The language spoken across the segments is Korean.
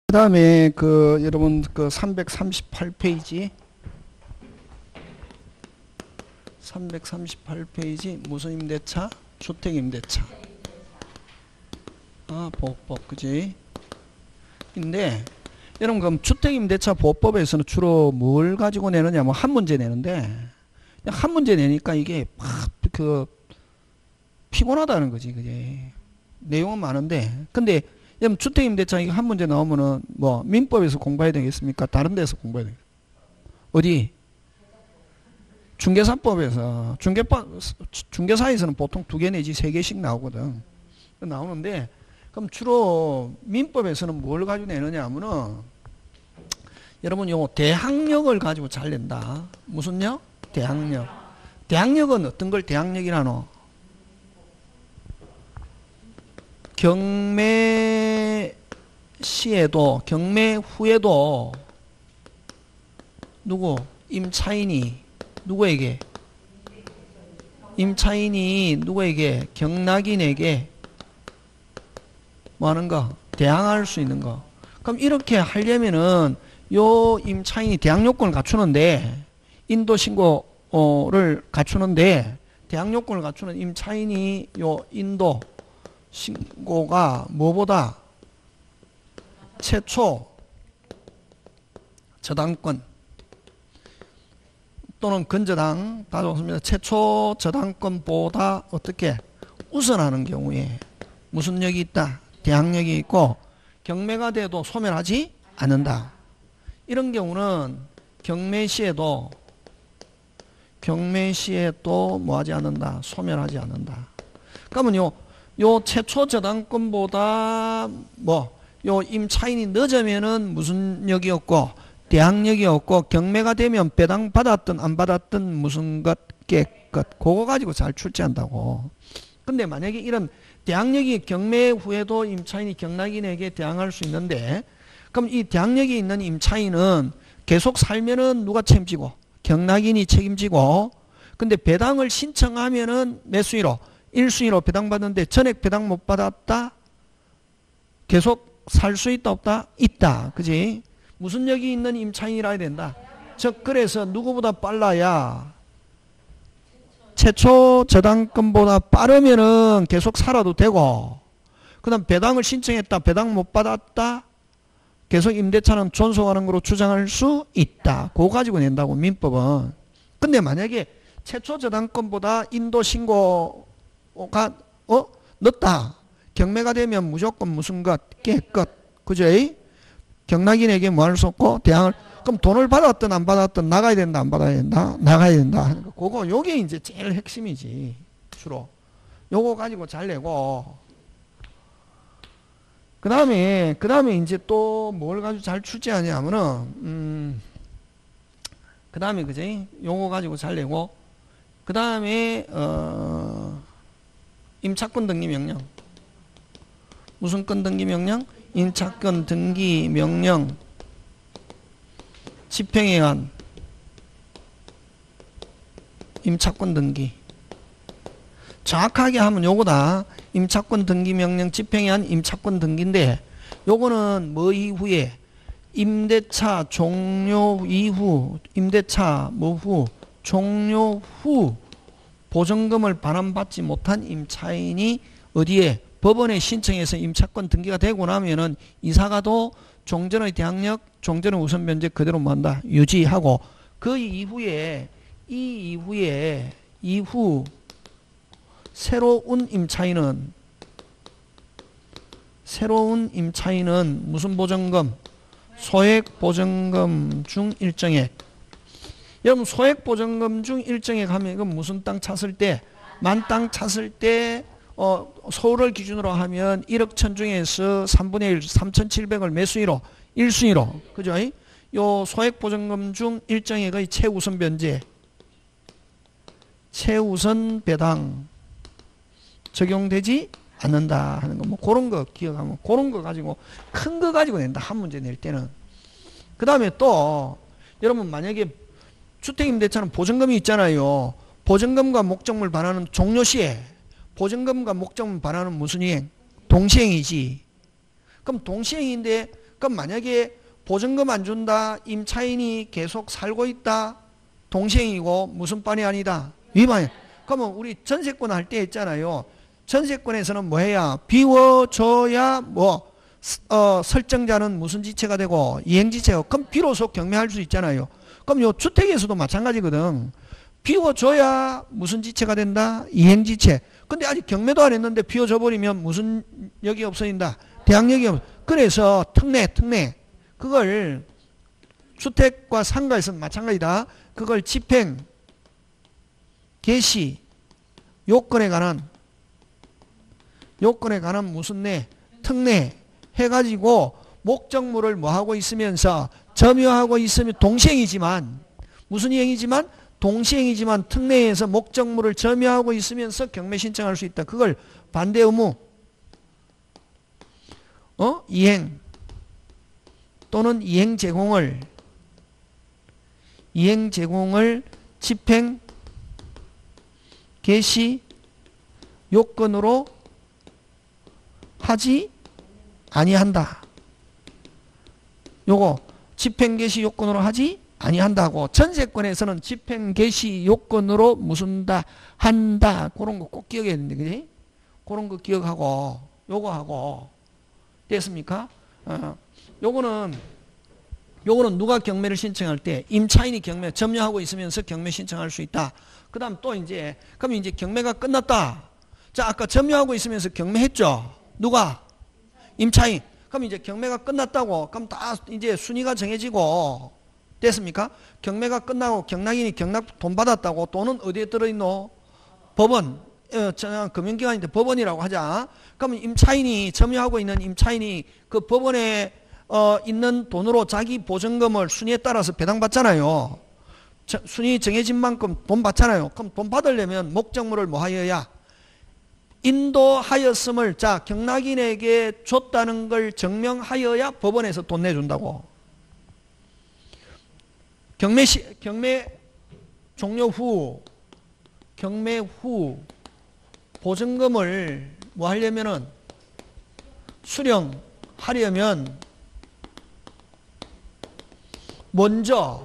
그 다음에 여러분 338페이지 무슨 임대차? 주택임대차. 보호법, 그지? 근데 여러분 그럼 주택임대차 보호법에서는 주로 뭘 가지고 내느냐? 한 문제 내는데 한 문제 내니까 이게 막 피곤하다는 거지, 그지? 내용은 많은데 근데 여러분 주택임대차 이거 한 문제 나오면은 민법에서 공부해야 되겠습니까? 다른 데서 공부해야 되겠습니까? 어디? 중개사법에서 중개사에서는 보통 2개 내지 3개씩 나오거든. 나오는데 그럼 주로 민법에서는 뭘 가지고 내느냐 하면은 여러분 요 대항력을 가지고 잘 낸다. 무슨 력? 대항력. 대항력은 어떤 걸 대항력이라노? 경매 시에도 경매 후에도 누구? 임차인이 누구에게? 임차인이 누구에게? 경락인에게 뭐 하는 거? 대항할 수 있는 거. 그럼 이렇게 하려면은 요 임차인이 대항 요건을 갖추는데 인도 신고를 갖추는데 대항 요건을 갖추는 임차인이 요 인도 신고가 뭐보다 최초 저당권 또는 근저당 다 좋습니다. 최초 저당권보다 어떻게 우선하는 경우에 무슨 력이 있다? 대항력이 있고 경매가 돼도 소멸하지 않는다. 이런 경우는 경매 시에도 뭐하지 않는다? 소멸하지 않는다. 그러면 요 최초 저당권보다 요 임차인이 늦으면은 무슨 력이 없고 대항력이 없고 경매가 되면 배당 받았든 안 받았든 무슨 것 깨끗 그거 가지고 잘 출제한다고. 근데 만약에 이런 대항력이 경매 후에도 임차인이 경락인에게 대항할 수 있는데 그럼 이 대항력이 있는 임차인은 계속 살면은 누가 책임지고? 경락인이 책임지고. 근데 배당을 신청하면은 몇 수위로? 1수위로 배당받는데 전액 배당 못 받았다? 계속 살 수 있다 없다? 있다. 그지? 무슨 력이 있는 임차인이라 해야 된다. 즉 그래서 누구보다 빨라야 최초 저당권보다 빠르면은 계속 살아도 되고 그 다음 배당을 신청했다. 배당 못 받았다. 계속 임대차는 존속하는 거로 주장할 수 있다. 그거 가지고 낸다고 민법은. 근데 만약에 최초 저당권보다 인도 신고가 늦다. 경매가 되면 무조건 무슨 것 깨끗. 그죠? 경락인에게 뭐 할 수 없고 대항을 그럼 돈을 받았든 안 받았든 나가야 된다 안 받아야 된다 나가야 된다 하는 거. 그거 요게 이제 제일 핵심이지. 주로 요거 가지고 잘 내고 그 다음에 이제 또 뭘 가지고 잘 출제하냐 하면은 그 다음에 그지 요거 가지고 잘 내고 그 다음에 임차권 등기 명령. 무슨 건 등기 명령? 임차권 등기 명령 집행에 의한 임차권 등기. 정확하게 하면 요거다. 임차권 등기 명령 집행에 의한 임차권 등기인데 요거는 뭐 이후에 임대차 종료 이후 임대차 후 종료 후 보증금을 반환받지 못한 임차인이 어디에 법원에 신청해서 임차권 등기가 되고 나면은 이사가도 종전의 대항력, 종전의 우선 면제 그대로 뭐한다? 유지하고 그 이후에 이후 새로운 임차인은 무슨 보증금? 소액 보증금 중 일정액. 여러분 소액 보증금 중 일정액 하면 이건 무슨 땅 찼을 때? 만 땅 찼을 때 서울을 기준으로 하면 1억 천 중에서 3분의 1, 3,700을 몇 수위로? 1수위로. 그죠? 요 소액 보증금 중 일정액의 최우선 변제, 최우선 배당 적용되지 않는다 하는 거. 뭐 그런 거 기억하면 그런 거 가지고 큰 거 가지고 낸다. 한 문제 낼 때는. 그 다음에 또 여러분 만약에 주택임대차는 보증금이 있잖아요. 보증금과 목적물 반환은 종료 시에 보증금과 목적물 반환은 무슨 이행? 동시행이지. 그럼 동시행인데 그럼 만약에 보증금 안 준다, 임차인이 계속 살고 있다, 동시행이고 무슨 반이 아니다? 위반이. 그러면 우리 전세권 할 때 있잖아요. 전세권에서는 뭐 해야? 비워줘야 뭐 설정자는 무슨 지체가 되고 이행지체요. 그럼 비로소 경매할 수 있잖아요. 그럼 요 주택에서도 마찬가지거든. 비워줘야 무슨 지체가 된다? 이행지체. 근데 아직 경매도 안 했는데 비워줘 버리면 무슨 역이 없어진다? 대항력이 없어. 그래서 특례. 그걸 주택과 상가에서는 마찬가지다. 그걸 집행, 개시, 요건에 관한 무슨 내? 특례 해가지고 목적물을 뭐 하고 있으면서 점유하고 있으면 동시행이지만 무슨 이행이지만 동시행이지만 특례에서 목적물을 점유하고 있으면서 경매 신청할 수 있다. 그걸 반대 의무 이행 또는 이행 제공을 집행 개시 요건으로 하지 아니한다. 요거 집행 개시 요건으로 하지 아니한다고. 전세권에서는 집행 개시 요건으로 무슨다 한다. 그런 거 꼭 기억해야 되는데, 그지? 그런 거 기억하고 요거 하고 됐습니까? 요거는 누가 경매를 신청할 때 임차인이 경매 점유하고 있으면서 경매 신청할 수 있다. 그다음 또 이제 그럼 이제 경매가 끝났다. 자, 아까 점유하고 있으면서 경매했죠. 누가? 임차인. 그럼 이제 경매가 끝났다고. 그럼 다 이제 순위가 정해지고 됐습니까? 경매가 끝나고 경락인이 경락 돈 받았다고. 돈은 어디에 들어있노? 법원. 금융기관인데 법원이라고 하자. 그러면 임차인이 점유하고 있는 임차인이 그 법원에 있는 돈으로 자기 보증금을 순위에 따라서 배당받잖아요. 순위 정해진 만큼 돈 받잖아요. 그럼 돈 받으려면 목적물을 뭐 하여야? 인도하였음을 경락인에게 줬다는 걸 증명하여야 법원에서 돈 내준다고. 경매 종료 후 보증금을 뭐 하려면은 수령하려면 먼저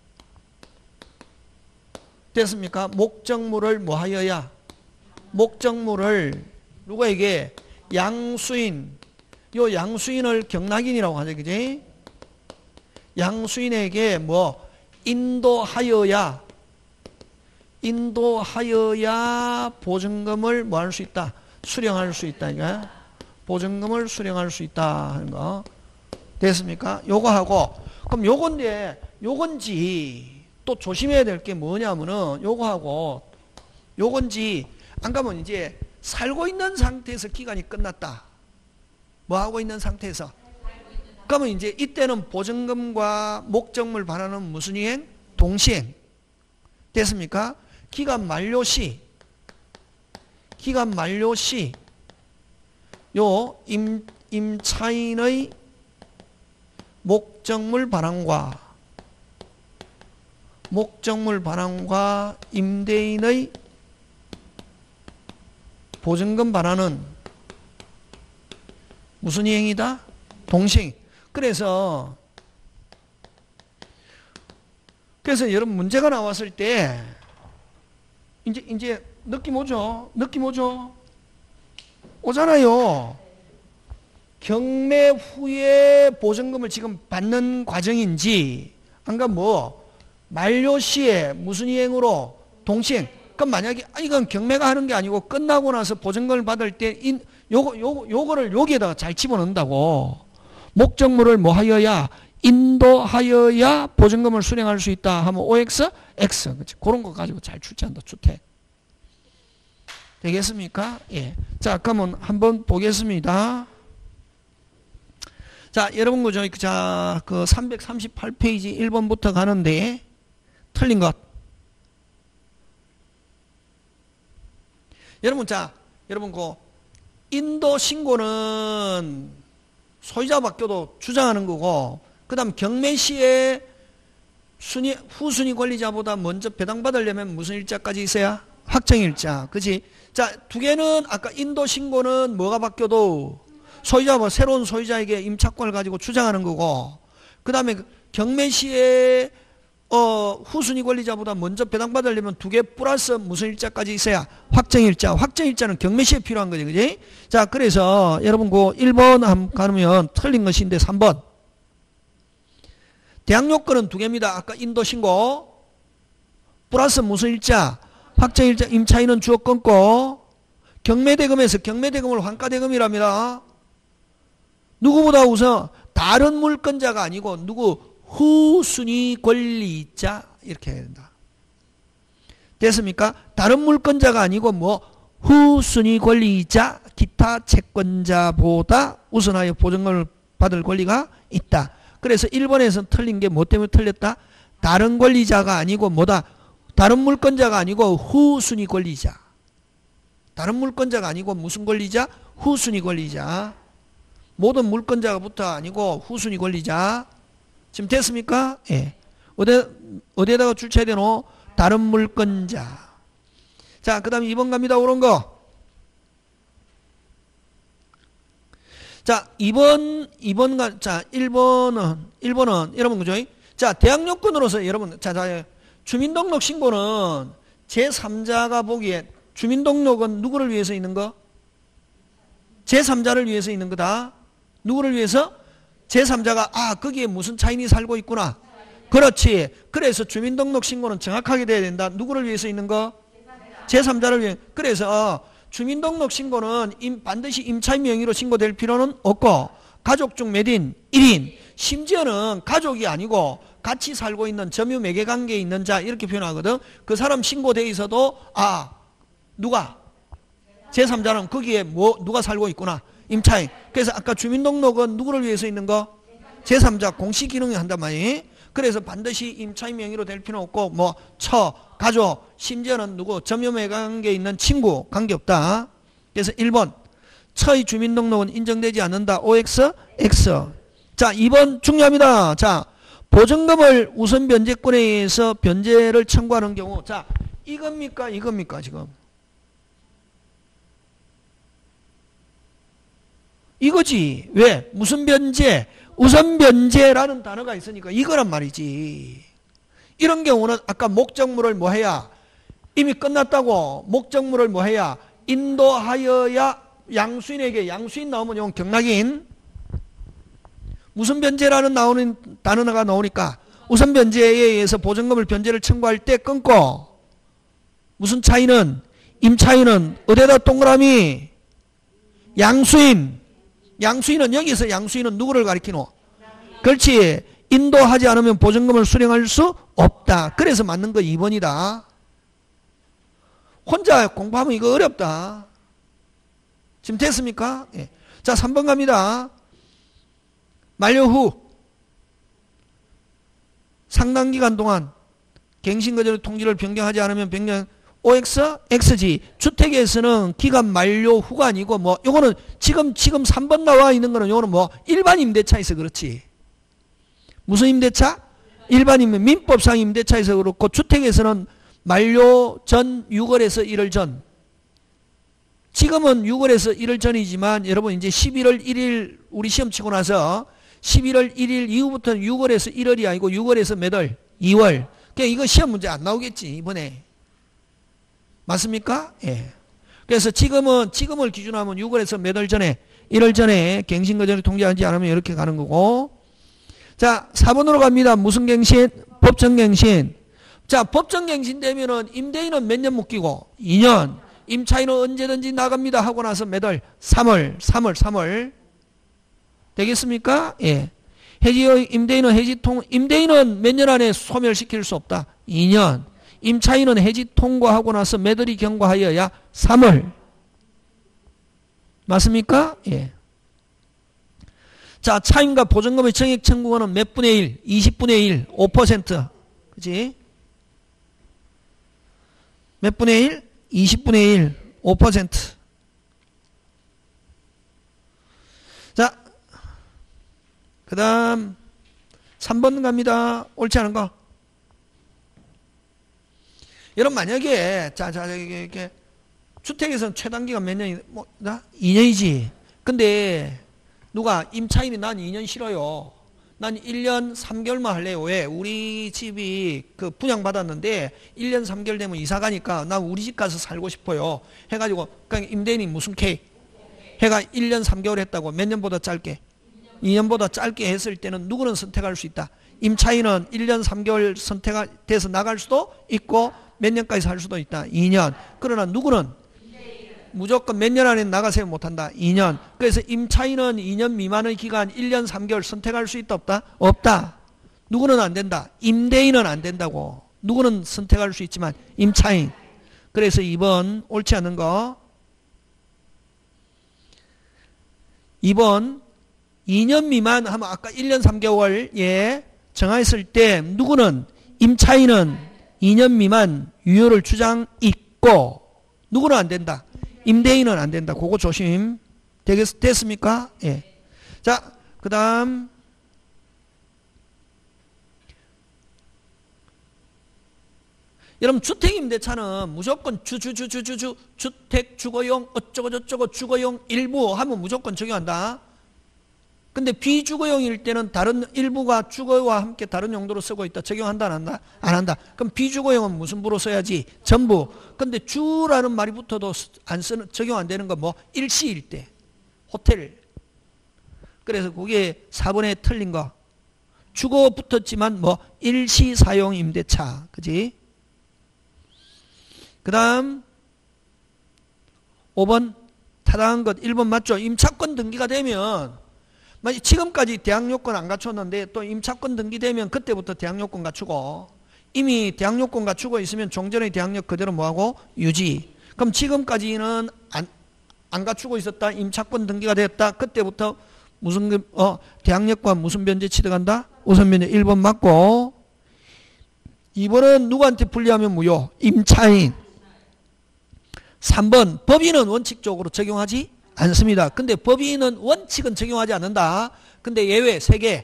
됐습니까? 목적물을 뭐 하여야? 목적물을 누구에게? 양수인. 요 양수인을 경락인이라고 하죠. 그지? 양수인에게 뭐 인도하여야 보증금을 뭐 할 수 있다? 수령할 수 있다. 이거 보증금을 수령할 수 있다 하는 거 됐습니까? 요거 하고 그럼 요건지 또 조심해야 될 게 뭐냐면은 요거 하고 요건지 안 가면 이제 살고 있는 상태에서 기간이 끝났다. 뭐 하고 있는 상태에서? 그러면 이제 이때는 보증금과 목적물 반환은 무슨 이행? 동시행. 됐습니까? 기간 만료 시 요 임차인의 목적물 반환과 임대인의 보증금 반환은 무슨 이행이다? 동시행. 그래서 여러분 문제가 나왔을 때 이제 느낌 오죠? 오잖아요. 경매 후에 보증금을 지금 받는 과정인지 안가 뭐 만료 시에 무슨 이행으로 동시행. 그럼 만약에 이건 경매가 하는 게 아니고 끝나고 나서 보증금을 받을 때 요거를 여기에다가 잘 집어넣는다고. 목적물을 뭐 하여야? 인도하여야 보증금을 수령할 수 있다 하면 OX? X. 그치? 그런 거 가지고 잘 출제한다. 주택. 되겠습니까? 예. 자, 그러면 한번 보겠습니다. 자, 여러분 그죠? 자, 그 338페이지 1번부터 가는데 틀린 것. 여러분 그 인도 신고는 소유자 바뀌어도 주장하는 거고, 그 다음 경매 시에 후순위 권리자보다 먼저 배당받으려면 무슨 일자까지 있어야? 확정일자. 그지? 자, 두 개는 아까 인도 신고는 뭐가 바뀌어도 소유자 뭐 새로운 소유자에게 임차권을 가지고 주장하는 거고, 그 다음에 경매시에 후순위 권리자보다 먼저 배당받으려면 2개 플러스 무슨 일자까지 있어야 확정일자. 확정일자는 경매시에 필요한 거지, 그지? 자, 그래서 여러분 그 1번 한번 가면 틀린 것인데 3번. 대항 요건은 2개입니다. 아까 인도신고 플러스 무슨 일자, 확정일자, 임차인은 주어 끊고, 경매대금에서 경매대금을 환가대금이랍니다. 누구보다 우선 다른 물권자가 아니고 누구? 후순위 권리자 이렇게 해야 된다. 됐습니까? 다른 물권자가 아니고 뭐 후순위 권리자 기타 채권자보다 우선하여 보증금을 받을 권리가 있다. 그래서 1번에서는 틀린 게 뭐 때문에 틀렸다? 다른 권리자가 아니고 뭐다? 다른 물권자가 아니고 후순위 권리자. 다른 물권자가 아니고 무슨 권리자? 후순위 권리자. 모든 물권자부터 아니고 후순위 권리자. 지금 됐습니까? 예. 어디에다가 줄쳐야 되노? 다른 물권자. 자, 그 다음에 2번 갑니다. 옳은 거. 자, 1번은, 여러분, 그죠? 자, 대항 요건으로서 여러분, 자, 주민등록 신고는 제3자가 보기에 주민등록은 누구를 위해서 있는 거? 제3자를 위해서 있는 거다. 누구를 위해서? 제3자가 거기에 무슨 차인이 살고 있구나. 그렇지. 그래서 주민등록 신고는 정확하게 돼야 된다. 누구를 위해서 있는 거? 제3자를 위해. 그래서 주민등록 신고는 반드시 임차인 명의로 신고될 필요는 없고, 가족 중 몇 인? 1인. 심지어는 가족이 아니고 같이 살고 있는 점유 매개 관계에 있는 자 이렇게 표현하거든. 그 사람 신고돼 있어도 누가? 제3자는 거기에 누가 살고 있구나. 임차인. 그래서 아까 주민등록은 누구를 위해서 있는 거? 제3자 공시 기능이 한단 말이에요. 그래서 반드시 임차인 명의로 될 필요는 없고 가족, 심지어는 누구? 점유매 관계에 있는 친구 관계없다. 그래서 1번 처의 주민등록은 인정되지 않는다. OX, X. 자, 2번 중요합니다. 자, 보증금을 우선 변제권에 의해서 변제를 청구하는 경우. 자, 이겁니까? 지금? 이거지. 왜? 무슨 변제? 우선 변제라는 단어가 있으니까 이거란 말이지. 이런 경우는 아까 목적물을 뭐 해야? 이미 끝났다고. 목적물을 뭐 해야? 인도하여야 양수인에게. 양수인 나오면 이건 경락인. 무슨 변제라는 나오는 단어가 나오니까 우선 변제에 의해서 보증금을 변제를 청구할 때 끊고, 무슨 차이는? 임차인은 어디에다 동그라미? 양수인. 양수인은 여기서 양수인은 누구를 가리키노? 그렇지. 인도하지 않으면 보증금을 수령할 수 없다. 그래서 맞는 거 2번이다. 혼자 공부하면 이거 어렵다. 지금 됐습니까? 예. 자, 3번 갑니다. 만료 후 상당 기간 동안 갱신거절 통지를 변경하지 않으면 변경 OX, X지. 주택에서는 기간 만료 후가 아니고 요거는 지금 3번 나와 있는 거는 요거는 일반 임대차에서 그렇지. 무슨 임대차? 일반 민법상 임대차에서 그렇고, 주택에서는 만료 전 6월에서 1월 전. 지금은 6월에서 1월 전이지만 여러분 이제 11월 1일 우리 시험 치고 나서 11월 1일 이후부터는 6월에서 1월이 아니고 6월에서 몇 월? 2월. 그러니까 이거 시험 문제 안 나오겠지 이번에. 맞습니까? 예. 그래서 지금을 기준하면 6월에서 몇 월 전에? 1월 전에 갱신거절을 통지하지 않으면 이렇게 가는 거고. 자, 4번으로 갑니다. 무슨 갱신? 법정갱신. 자, 법정갱신 되면은 임대인은 몇 년 묶이고? 2년. 임차인은 언제든지 나갑니다 하고 나서 몇 월? 3월. 되겠습니까? 예. 임대인은 몇 년 안에 소멸시킬 수 없다. 2년. 임차인은 해지 통과하고 나서 몇 월이 경과하여야 3월. 맞습니까? 예. 자, 차임과 보증금의 정액 청구권은 몇 분의 1? 20분의 1, 5%. 그치? 몇 분의 1? 20분의 1, 5%. 자, 그 다음 3번 갑니다. 옳지 않은 거. 여러분 만약에 이렇게 주택에서는 최단기가 몇 년이 2년이지. 근데 누가? 임차인이 난 2년 싫어요. 난 1년 3개월만 할래요. 왜? 우리 집이 그 분양받았는데 1년 3개월 되면 이사 가니까 난 우리 집 가서 살고 싶어요. 해가지고 그냥 임대인이 무슨 K? 해가 1년 3개월 했다고 몇 년보다 짧게? 2년보다 짧게 했을 때는 누구는 선택할 수 있다? 임차인은 1년 3개월 선택돼서 나갈 수도 있고 몇 년까지 살 수도 있다. 2년. 그러나 누구는 무조건 몇 년 안에 나가세요 못한다. 2년. 그래서 임차인은 2년 미만의 기간 1년 3개월 선택할 수 있다 없다? 없다. 누구는 안 된다. 임대인은 안 된다고. 누구는 선택할 수 있지만 임차인. 그래서 2번 옳지 않은 거. 2번 2년 미만 하면 아까 1년 3개월 예 정했을 때 누구는 임차인은 2년 미만 유효를 주장 있고 누구는 안 된다. 임대인은 안 된다. 그거 조심. 됐습니까? 예. 자, 그 다음. 여러분, 주택임대차는 무조건 주택, 주거용, 어쩌고저쩌고 주거용 일부 하면 무조건 적용한다. 근데 비주거용일 때는 다른 일부가 주거와 함께 다른 용도로 쓰고 있다. 적용한다, 안 한다? 안 한다. 그럼 비주거용은 무슨 부로 써야지? 전부. 근데 주라는 말이 붙어도 적용 안 되는 건 뭐? 일시일 때. 호텔. 그래서 그게 4번에 틀린 거. 주거 붙었지만 뭐? 일시 사용 임대차. 그지? 그 다음 5번 타당한 것 1번 맞죠? 임차권 등기가 되면 지금까지 대항요건 안 갖췄는데 또 임차권 등기되면 그때부터 대항요건 갖추고 이미 대항요건 갖추고 있으면 종전의 대항력 그대로 뭐하고 유지. 그럼 지금까지는 안 갖추고 있었다. 임차권 등기가 되었다. 그때부터 무슨 대항력과 무슨 변제 취득한다? 우선 변제 1번 맞고 2번은 누구한테 분리하면 무효? 임차인. 3번 법인은 원칙적으로 적용하지 않습니다. 근데 법인은 원칙은 적용하지 않는다. 근데 예외 3개.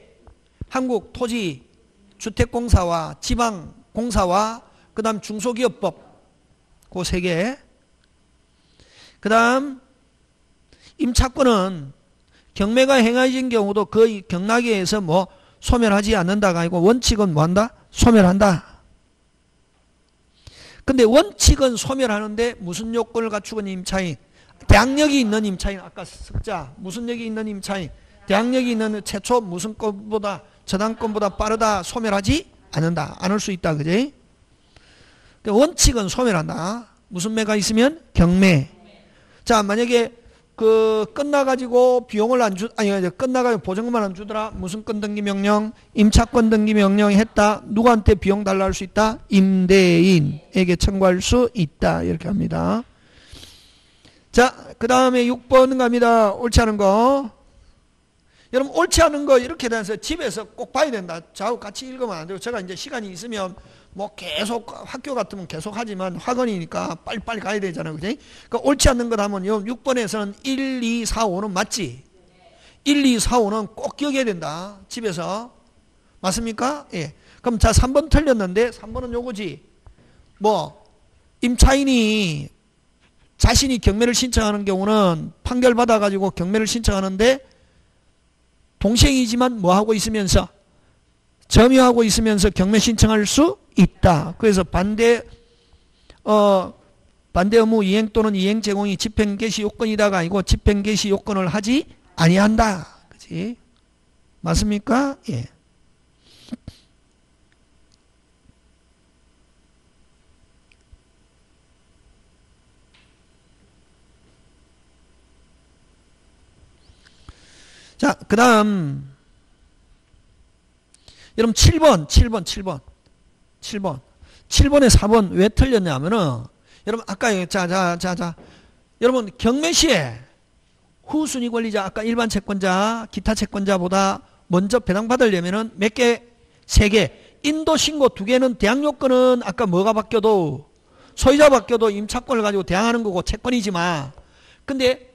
한국토지주택공사와 지방공사와 그 다음 중소기업법 그 3개. 그 다음 임차권은 경매가 행해진 경우도 거의 경락에서 뭐 소멸하지 않는다가 아니고 원칙은 뭐한다? 소멸한다. 근데 원칙은 소멸하는데 무슨 요건을 갖추건 임차인? 대항력이 있는 임차인. 아까 석자 무슨 역이 있는 임차인? 대항력이 있는 최초 무슨 건보다 저당권보다 빠르다. 소멸하지 않는다. 안 할 수 있다. 그지? 원칙은 소멸한다. 무슨 매가 있으면? 경매. 자, 만약에 끝나가지고 비용을 끝나가지고 보증금만 안 주더라. 무슨 건 등기 명령? 임차권 등기 명령 했다. 누구한테 비용 달라 할 수 있다? 임대인에게 청구할 수 있다. 이렇게 합니다. 자, 그 다음에 6번 갑니다. 옳지 않은 거. 여러분, 옳지 않은 거 이렇게 돼서 집에서 꼭 봐야 된다. 좌우 같이 읽으면 안 되고, 제가 이제 시간이 있으면 뭐 계속 학교 같으면 계속 하지만 학원이니까 빨리빨리 가야 되잖아요. 그지? 그러니까 옳지 않는 것 하면 6번에서는 1, 2, 4, 5는 맞지? 1, 2, 4, 5는 꼭 기억해야 된다. 집에서. 맞습니까? 예. 그럼 자, 3번 틀렸는데 3번은 요거지. 뭐 임차인이 자신이 경매를 신청하는 경우는 판결 받아가지고 경매를 신청하는데 동생이지만 뭐하고 있으면서 점유하고 있으면서 경매 신청할 수 있다. 그래서 반대 의무 이행 또는 이행 제공이 집행 개시 요건이다가 아니고 집행 개시 요건을 하지 아니한다. 그치? 맞습니까? 예. 자, 그 다음 여러분 7번에 4번 왜 틀렸냐면은 여러분 아까 여러분 경매 시에 후순위 권리자 아까 일반 채권자 기타 채권자보다 먼저 배당받으려면은 몇 개? 3개. 인도 신고 2개는 대항 요건은 아까 뭐가 바뀌어도 소유자 바뀌어도 임차권을 가지고 대항하는 거고 채권이지만 근데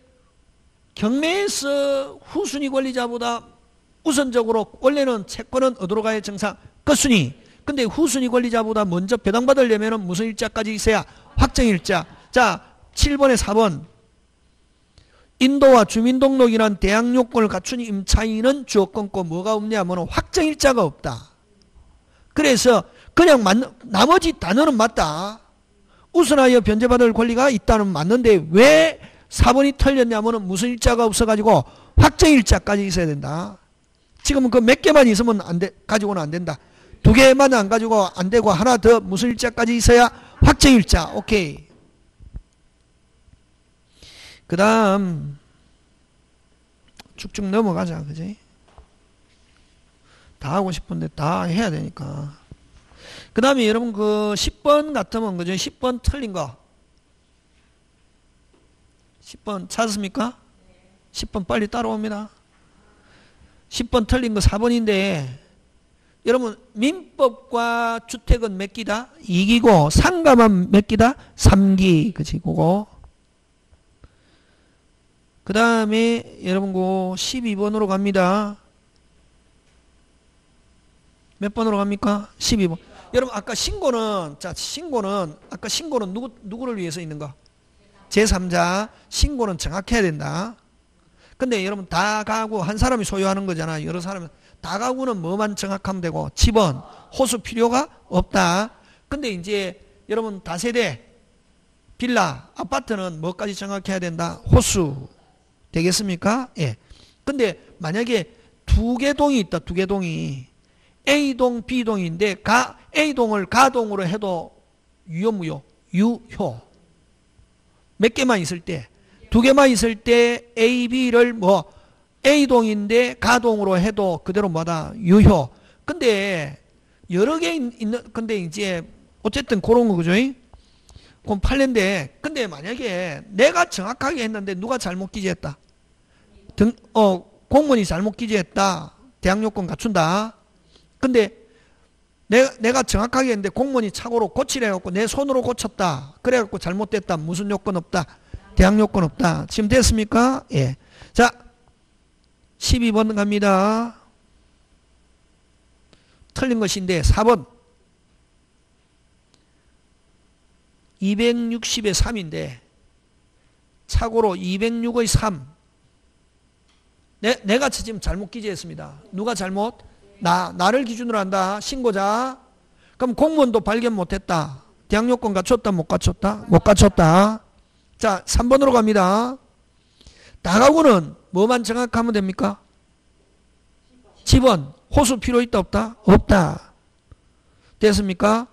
경매에서 후순위 권리자보다 우선적으로 원래는 채권은 어디로 가야 정상? 끝순위. 근데 후순위 권리자보다 먼저 배당받으려면 무슨 일자까지 있어야? 확정일자. 자, 7번에 4번. 인도와 주민등록이란 대항 요건을 갖춘 임차인은 주어권고 뭐가 없냐면 확정일자가 없다. 그래서 그냥 나머지 단어는 맞다. 우선하여 변제받을 권리가 있다는 맞는데 왜 4번이 틀렸냐면 무슨 일자가 없어가지고 확정일자까지 있어야 된다. 지금은 그 몇 개만 있으면 가지고는 안 된다. 2개만 안 가지고 안 되고 하나 더 무슨 일자까지 있어야 확정일자. 오케이. 그 다음 쭉쭉 넘어가자. 그지? 다 하고 싶은데 다 해야 되니까. 그 다음에 여러분 그 10번 같으면 그죠? 10번 틀린 거 10번 찾았습니까? 10번 빨리 따라옵니다. 10번 틀린 거 4번인데 여러분 민법과 주택은 몇 기다? 2기고 상가만 몇 기다? 3기. 그치? 그거. 그 다음에 여러분 그 12번으로 갑니다. 몇 번으로 갑니까? 12번. 여러분 아까 신고는 아까 신고는 누구를 위해서 있는 거? 제3자. 신고는 정확해야 된다. 근데 여러분 다가구 한 사람이 소유하는 거잖아. 여러 사람은 다가구는 뭐만 정확하면 되고 집은 호수 필요가 없다. 근데 이제 여러분 다세대 빌라 아파트는 뭐까지 정확해야 된다? 호수. 되겠습니까? 예. 근데 만약에 2개 동이 있다. 2개 동이 A동 B동인데 A동을 가동으로 해도 유효 무효? 유효. 몇 개만 있을 때 2개만 있을 때 A, B를 뭐 A동인데 가동으로 해도 그대로 뭐다? 유효. 근데 여러 개 있는 근데 이제 어쨌든 그런 거 그죠? 그럼 판례인데 근데 만약에 내가 정확하게 했는데 누가 잘못 기재했다? 공무원이 잘못 기재했다. 대항요건 갖춘다. 근데 내가 정확하게 했는데 공무원이 착오로 고치래 갖고 내 손으로 고쳤다. 그래 갖고 잘못됐다. 무슨 요건 없다? 대항요건 없다. 지금 됐습니까? 예. 자, 12번 갑니다. 틀린 것인데 4번 260의 3인데 착오로 206의 3 내가 지금 잘못 기재했습니다. 누가 잘못? 나를 기준으로 한다. 신고자. 그럼 공무원도 발견 못했다. 대항요건 갖췄다? 못 갖췄다? 못 갖췄다. 자 3번으로 갑니다. 다가구는 뭐만 정확하면 됩니까? 집은 호수 필요 있다 없다? 없다. 됐습니까?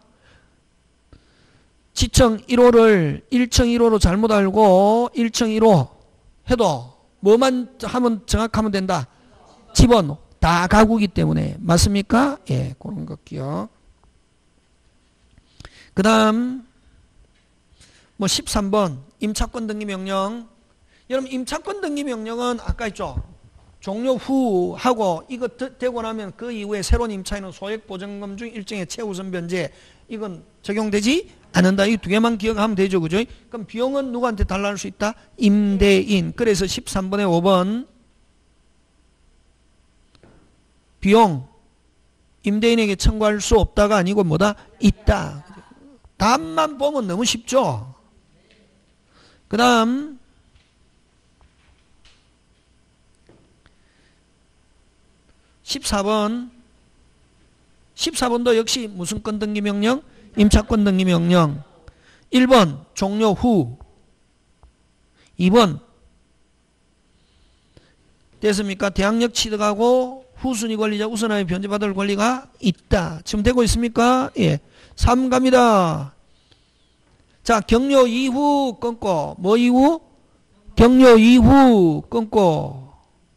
지청 1호를 1층 1호로 잘못 알고 1층 1호 해도 뭐만 하면 정확하면 된다? 집은 다 가구이기 때문에. 맞습니까? 예, 그런 것 기억. 그 다음 뭐 13번 임차권 등기 명령. 여러분 임차권 등기 명령은 아까 있죠? 종료 후 하고 이거 되고 나면 그 이후에 새로운 임차인은 소액보증금 중 일정의 최우선 변제 이건 적용되지 않는다. 이 2개만 기억하면 되죠. 그죠? 그럼 비용은 누구한테 달라할 수 있다? 임대인. 그래서 13번에 5번 비용 임대인에게 청구할 수 없다가 아니고 뭐다? 있다. 답만 보면 너무 쉽죠? 그 다음 14번도 역시 무슨 건 등기 명령? 임차권 등기 명령. 1번 종료 후 2번 됐습니까? 대항력 취득하고 후순위 권리자 우선하여 변제받을 권리가 있다. 지금 되고 있습니까? 예. 3 갑니다. 자, 격려 이후 끊고 뭐 이후? 격려 이후 끊고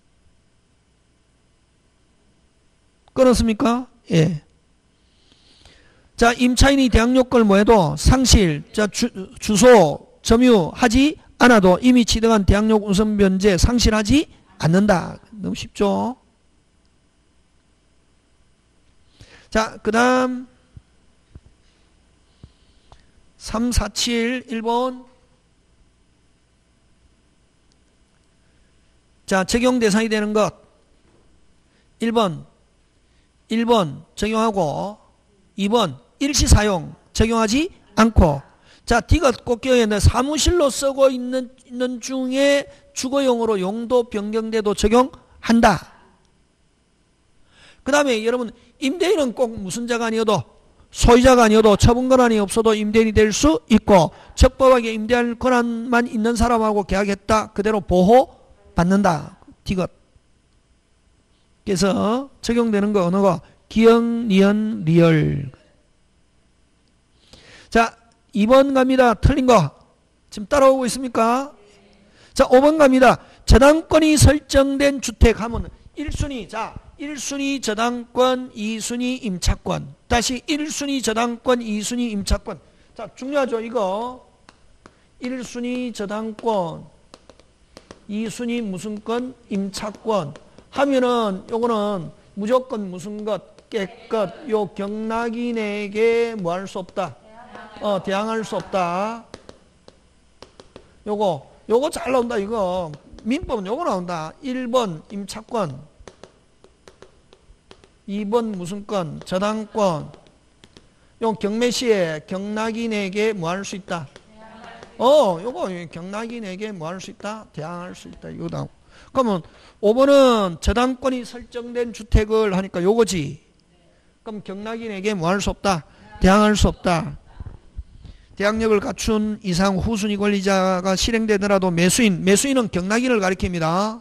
끊었습니까? 예. 자, 임차인이 대항요건을 뭐해도 상실, 자, 주소, 점유하지 않아도 이미 취득한 대항력 우선 변제 상실하지 않는다. 너무 쉽죠? 자, 그 다음 347 1번. 자, 적용 대상이 되는 것 1번 적용하고 2번 일시사용 적용하지 않고 자, D가 꼭 기억해야 돼. 사무실로 쓰고 있는 중에 주거용으로 용도 변경돼도 적용한다. 그 다음에 여러분, 임대인은 꼭 무슨 자가 아니어도, 소유자가 아니어도 처분 권한이 없어도 임대인이 될 수 있고, 적법하게 임대할 권한만 있는 사람하고 계약했다. 그대로 보호받는다. D가. 그래서 적용되는 거 어느 거? 기역, 니은, 리얼. 자, 2번 갑니다. 틀린 거. 지금 따라오고 있습니까? 자, 5번 갑니다. 저당권이 설정된 주택 하면 1순위. 자, 1순위 저당권, 2순위 임차권. 다시 1순위 저당권, 2순위 임차권. 자, 중요하죠, 이거. 1순위 저당권, 2순위 무슨 권? 임차권. 하면은 요거는 무조건 무슨 것? 깨끗. 요 경락인에게 뭐 할 수 없다? 대항할 수 없다. 요거 잘 나온다, 이거. 민법은 요거 나온다. 1번 임차권, 2번 무슨 건? 저당권. 요 경매시에 경락인에게 뭐 할 수 있다? 요거 경락인에게 뭐 할 수 있다? 대항할 수 있다. 이거 나오고. 그러면 5번은 저당권이 설정된 주택을 하니까 요거지. 그럼 경락인에게 뭐 할 수 없다? 대항할 수 없다. 대항력을 갖춘 이상 후순위 권리자가 실행되더라도 매수인은 경락인을 가리킵니다.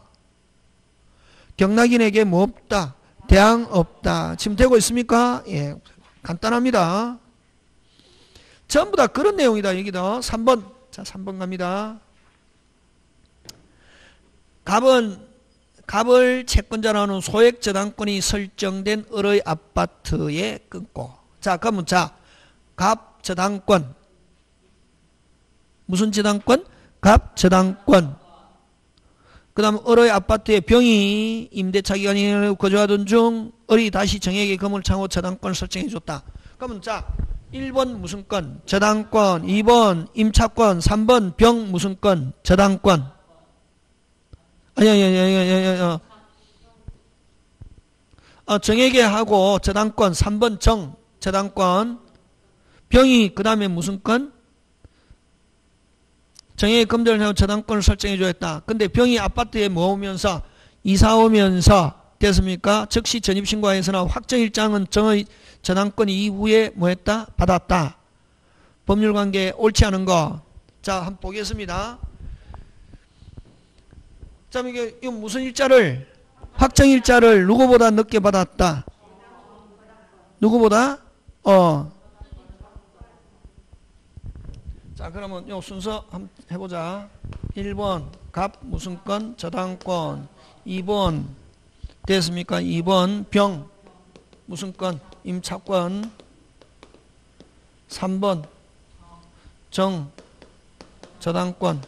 경락인에게 뭐 없다? 대항 없다. 지금 되고 있습니까? 예, 간단합니다. 전부 다 그런 내용이다. 여기다 3번. 자, 3번 갑니다. 갑을 채권자라는 소액 저당권이 설정된 을의 아파트에 끊고. 자, 그러면 갑 저당권. 무슨 저당권? 갑 저당권. 그 다음 을의 아파트에 병이 임대차 기간이 거주하던 중 을이 다시 정에게 건물 창호 저당권을 설정해 줬다. 그러면 자, 1번 무슨 건? 저당권. 2번 임차권. 3번 병 무슨 건? 저당권. 정에게 하고 저당권. 3번 정 저당권. 병이 그 다음에 무슨 건? 정액 검증을 하고 저당권을 설정해 줘야겠다. 근데 병이 아파트에 오면서 이사 오면서 됐습니까? 즉시 전입신고하여서나 확정일장은 정의 저당권 이후에 뭐 했다? 받았다. 법률관계 옳지 않은 거. 자, 한번 보겠습니다. 자, 이게 무슨 일자를? 확정일자를 누구보다 늦게 받았다. 누구보다? 자, 그러면 요 순서 한번 해보자. 1번 갑 무슨 건? 저당권. 2번 됐습니까? 2번 병 무슨 건? 임차권. 3번 정 저당권.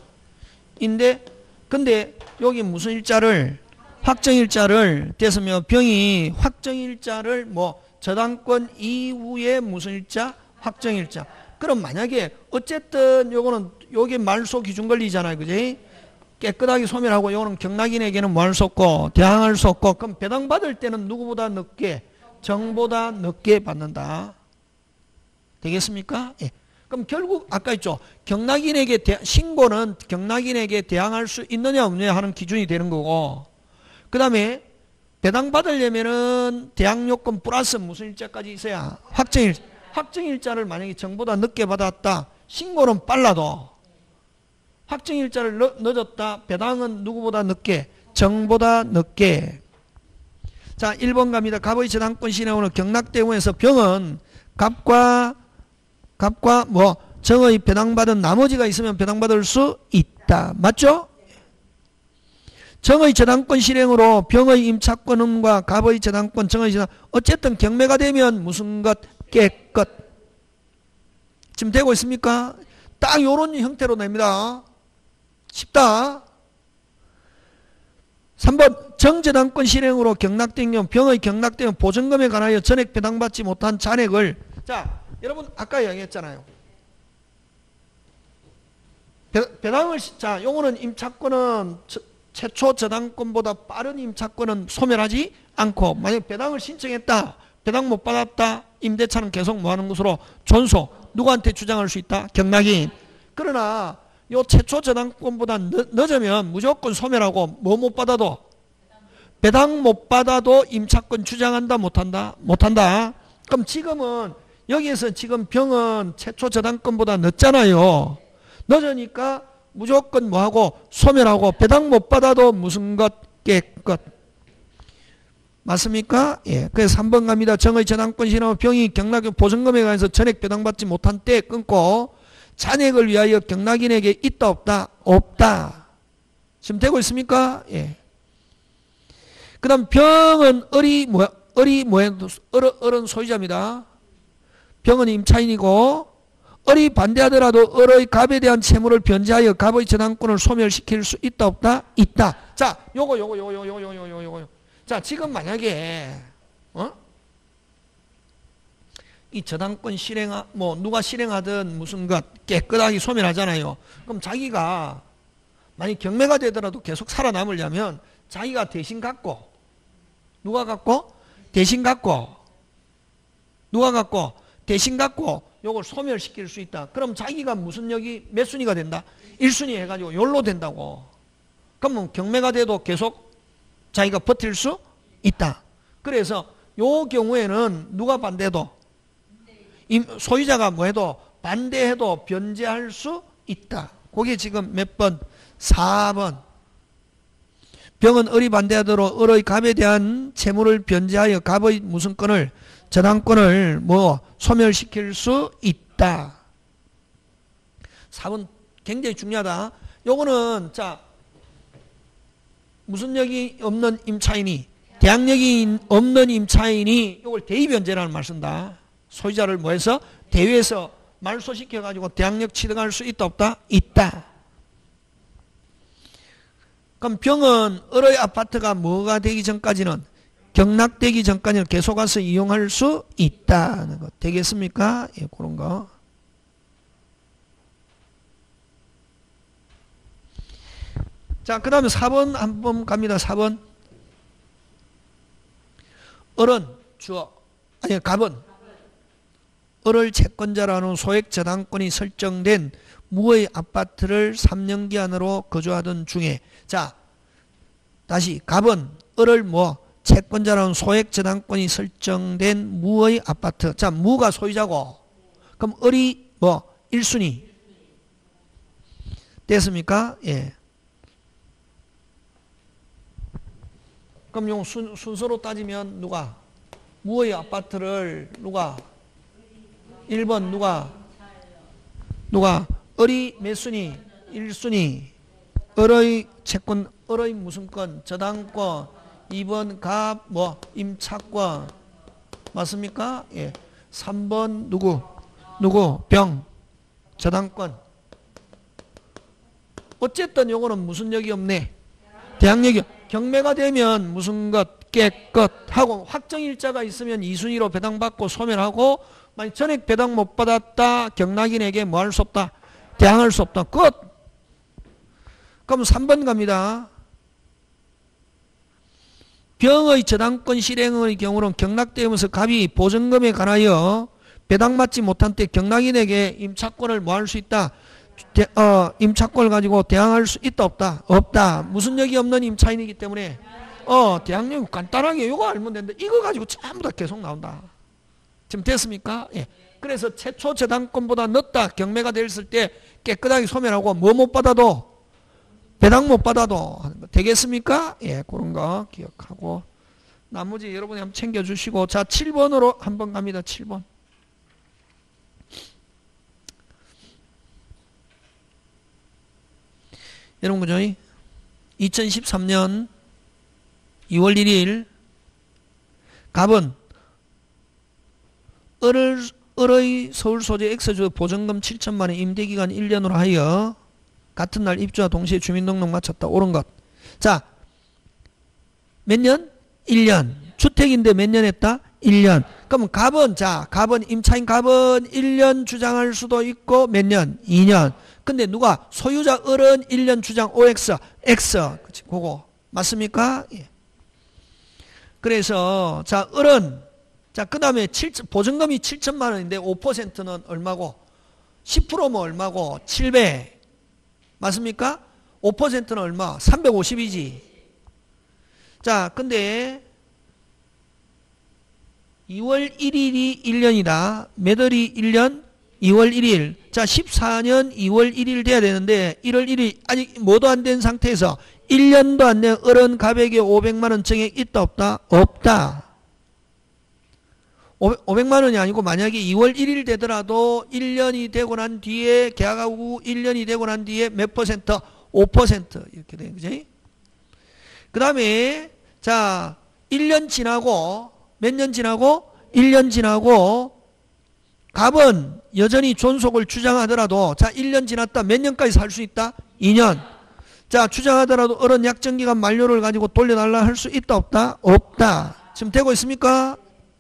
근데 여기 무슨 일자를? 확정일자를 됐으면 병이 확정일자를 뭐 저당권 이후에 무슨 일자? 확정일자. 그럼 만약에 어쨌든 요거는 요게 말소 기준 권리잖아요. 그지? 깨끗하게 소멸하고 요거는 경락인에게는 뭐 할 수 없고 대항할 수 없고 그럼 배당받을 때는 누구보다 늦게 정보다 늦게 받는다. 되겠습니까? 예. 그럼 결국 아까 했죠. 경락인에게 신고는 경락인에게 대항할 수 있느냐 없느냐 하는 기준이 되는 거고 그 다음에 배당받으려면은 대항요건 플러스 무슨 일자까지 있어야 확정일자를 만약에 정보다 늦게 받았다. 신고는 빨라도 확정일자를 늦었다. 배당은 누구보다 늦게 정보다 늦게. 자, 1번 갑니다. 갑의 저당권 실행으로 경락대원에서 병은 갑과 뭐 정의 배당받은 나머지가 있으면 배당받을 수 있다. 맞죠? 정의 저당권 실행으로 병의 임차권과 갑의 저당권 정의 저당 어쨌든 경매가 되면 무슨 것? 깨끗. 지금 되고 있습니까? 딱 요런 형태로 냅니다. 쉽다. 3번 정저당권 실행으로 경락된 경우 병의 경락된 보증금에 관하여 전액 배당받지 못한 잔액을 자 여러분 아까 이야기했잖아요. 배당을 자 요거는 임차권은 최초 저당권보다 빠른 임차권은 소멸하지 않고 만약 배당을 신청했다. 배당 못 받았다. 임대차는 계속 뭐하는 것으로 존속 누구한테 주장할 수 있다? 경락인. 그러나 요 최초 저당권보다 늦으면 무조건 소멸하고 뭐 못 받아도 배당 못 받아도 임차권 주장한다 못한다? 못한다. 그럼 지금은 여기에서 지금 병은 최초 저당권보다 늦잖아요. 늦으니까 무조건 뭐하고 소멸하고 배당 못 받아도 무슨 것 깨끗. 맞습니까? 예. 그래서 3번 갑니다. 정의 저당권 실현 병이 경락의 보증금에 관해서 전액 배당받지 못한 때에 끊고 잔액을 위하여 경락인에게 있다 없다? 없다. 지금 되고 있습니까? 예. 그 다음 병은 을은 소유자입니다. 병은 임차인이고 을이 반대하더라도 을의 갑에 대한 채무를 변제하여 갑의 저당권을 소멸시킬 수 있다 없다? 있다. 자, 요거. 자, 지금 만약에 이 저당권 누가 실행하든 무슨 것 깨끗하게 소멸하잖아요. 그럼 자기가 만약 경매가 되더라도 계속 살아남으려면 자기가 대신 갖고 누가 갖고? 대신 갖고 누가 갖고? 대신 갖고 요걸 소멸시킬 수 있다. 그럼 자기가 무슨 여기 몇 순위가 된다? 1순위 해가지고 요로 된다고. 그러면 경매가 돼도 계속 자기가 버틸 수 있다. 그래서 요 경우에는 누가 반대해도 소유자가 뭐해도 반대해도 변제할 수 있다. 그게 지금 몇 번? 4번. 병은 을이 반대하도록 을의 갑에 대한 채무를 변제하여 갑의 무슨 건을 저당권을 소멸시킬 수 있다. 4번 굉장히 중요하다. 요거는 자 무슨 역이 없는 임차인이 대항력이 없는 임차인이 이걸 대의변제라는 말 쓴다. 소유자를 뭐해서 대위에서 말소시켜가지고 대항력 취득할 수 있다 없다? 있다. 그럼 병은 을의 아파트가 뭐가 되기 전까지는 경락되기 전까지는 계속 와서 이용할 수 있다는 거 되겠습니까? 예, 그런 거. 자, 그 다음에 4번 한번 갑니다. 4번. 을은 갑은 을을 채권자라는 소액 저당권이 설정된 무의 아파트를 3년 기한으로 거주하던 중에 자 다시 갑은 을을 채권자라는 소액 저당권이 설정된 무의 아파트. 자, 무가 소유자고 그럼 을이 1순위 됐습니까? 예. 그럼 용 순서로 따지면 누가 무의 아파트를 누가 1번 누가 을이 몇 순위? 1순위. 을의 채권, 을의 무슨 권? 저당권. 2번 갑 임차권. 맞습니까? 예. 3번 누구? 병. 저당권. 어쨌든 요거는 무슨 역이 없네? 대항력이. 경매가 되면 무슨 것? 깨끗하고 확정일자가 있으면 2순위로 배당받고 소멸하고 만약 전액 배당 못 받았다 경락인에게 뭐 할 수 없다? 대항할 수 없다. 끝. 그럼 3번 갑니다. 병의 저당권 실행의 경우는 경락되면서 갑이 보증금에 관하여 배당받지 못한 때 경락인에게 임차권을 뭐 할 수 있다? 임차권을 가지고 대항할 수 있다 없다? 없다. 무슨 역이 없는 임차인이기 때문에 대항력이 간단하게 이거 알면 되는데 이거 가지고 전부 다 계속 나온다. 지금 됐습니까? 예. 그래서 최초 저당권보다 늦다 경매가 됐을 때 깨끗하게 소멸하고 뭐 못 받아도 배당 못 받아도 되겠습니까? 예, 그런 거 기억하고 나머지 여러분이 한번 챙겨주시고 자 7번으로 한번 갑니다. 7번. 여러분 그죠? 2013년 2월 1일 갑은 을의 서울 소재 X주 보증금 7천만 원 임대기간 1년으로 하여 같은 날 입주와 동시에 주민등록 마쳤다. 옳은 것. 자, 몇 년? 1년. 주택인데 몇 년 했다? 1년. 그럼 갑은 임차인 갑은 1년 주장할 수도 있고 몇 년? 2년. 근데 누가? 소유자 을은 1년 주장 OX, X. 그치, 그거. 맞습니까? 예. 그래서, 자, 을은, 자, 그 다음에 보증금이 7천만 원인데 5%는 얼마고? 10%면 얼마고? 700. 맞습니까? 5%는 얼마? 350이지. 자, 근데 2월 1일이 1년이다. 몇 월이 1년? 2월 1일. 자, 14년 2월 1일 돼야 되는데 1월 1일 아직 뭐도 안 된 상태에서 1년도 안 된 어른 가백에 500만원 정액 있다 없다? 없다. 500만원이 아니고 만약에 2월 1일 되더라도 1년이 되고 난 뒤에 계약하고 1년이 되고 난 뒤에 몇 퍼센트? 5% 이렇게 되는 거지. 그 다음에 자 1년 지나고 몇 년 지나고? 1년 지나고 갑은 여전히 존속을 주장하더라도 자 1년 지났다 몇 년까지 살 수 있다? 2년. 자 주장하더라도 어른 약정기간 만료를 가지고 돌려달라 할 수 있다 없다? 없다. 지금 되고 있습니까?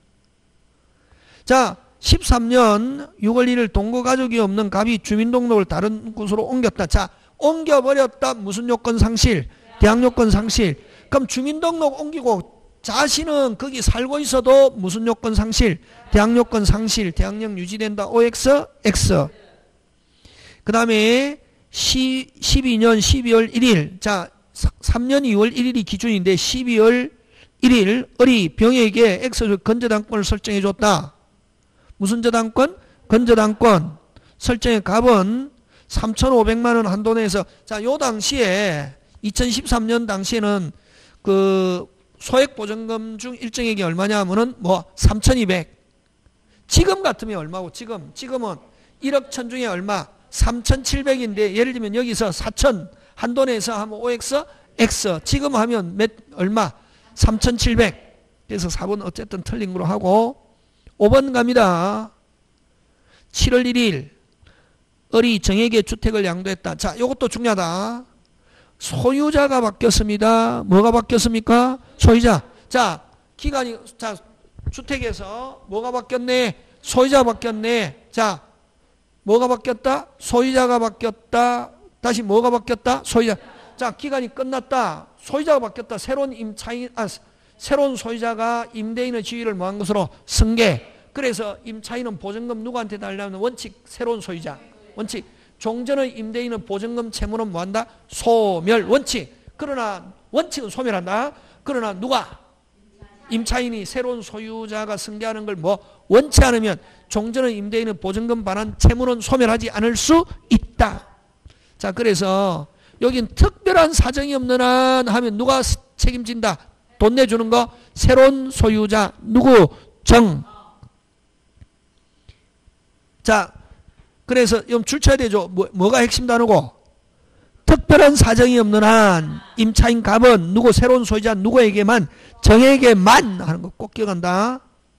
자 13년 6월 1일 동거가족이 없는 갑이 주민등록을 다른 곳으로 옮겼다. 자 옮겨버렸다. 무슨 요건 상실? 대항요건 상실. 그럼 주민등록 옮기고 자신은 거기 살고 있어도 무슨 요건 상실? 대항요건 상실. 대항력 유지된다. OX, X. 그 다음에 12년 12월 1일. 자 3년 2월 1일이 기준인데 12월 1일 어리 병에게 X 건저당권을 설정해 줬다. 무슨 저당권? 건저당권. 설정의 값은 3,500만원 한도 내에서 자 요 당시에 2013년 당시에는 그 소액보증금 중 일정액이 얼마냐 하면은 뭐 3,200. 지금 같으면 얼마고? 지금은 1억 천 중에 얼마? 3,700인데 예를 들면 여기서 4,000 한도 내에서 하면 OX, X. 지금 하면 얼마? 3,700. 그래서 4번 어쨌든 틀린 거로 하고 5번 갑니다. 7월 1일 어리 정에게 주택을 양도했다. 자, 이것도 중요하다. 소유자가 바뀌었습니다. 뭐가 바뀌었습니까? 소유자. 자, 기간이 자 주택에서 뭐가 바뀌었네? 소유자가 바뀌었네. 자, 뭐가 바뀌었다? 소유자가 바뀌었다. 다시 뭐가 바뀌었다? 소유자. 자, 기간이 끝났다. 소유자가 바뀌었다. 새로운 소유자가 임대인의 지위를 뭐한 것으로 승계. 그래서 임차인은 보증금 누구한테 달라는 원칙 새로운 소유자. 원칙. 종전의 임대인은 보증금 채무는 뭐한다? 소멸. 원칙. 그러나 원칙은 소멸한다. 그러나 누가? 임차인이 새로운 소유자가 승계하는 걸 뭐 원치 않으면 종전의 임대인은 보증금 반환 채무는 소멸하지 않을 수 있다. 자, 그래서 여긴 특별한 사정이 없는 한 하면 누가 책임진다? 돈 내주는 거 새로운 소유자 누구? 정. 자, 그래서 좀 줄쳐야 되죠. 뭐가 핵심 단어고? 특별한 사정이 없는 한 임차인 갑은 누구? 새로운 소유자 누구에게만? 정에게만 하는 거 꼭 기억한다.